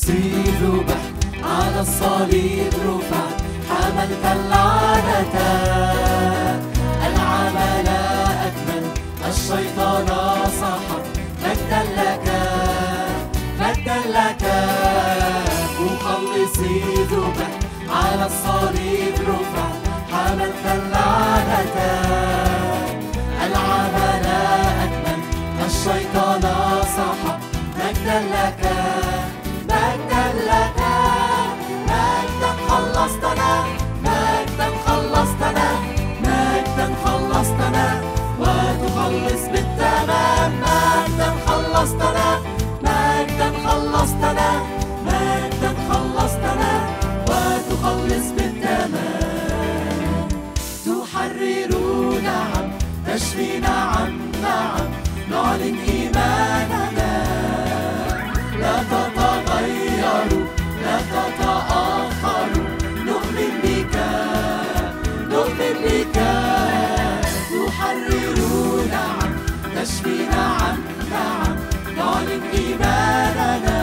ذبح على الصليب رفع، حملت اللعنة، العمل أكمل، الشيطان سحق، مجدا لك مجدا لك. مخلصي ذبح على الصليب رفع، حملت اللعنة، العمل أكمل، الشيطان سحق، مجدا لك مجدا لك. مجدا خلصتنا، مجدا خلصتنا، مجدا خلصتنا وتخلص بالتمام. مجدا خلصتنا، مجدا خلصتنا، مجدا خلصتنا وتخلص بالتمام. تحرر نعم، تشفي نعم نعم، نعلن إيماننا، لا تتغيروا لا تتأخروا، نؤمن بك نؤمن بك. تحرر نعم، تشفي نعم نعم، نعلن إيماننا،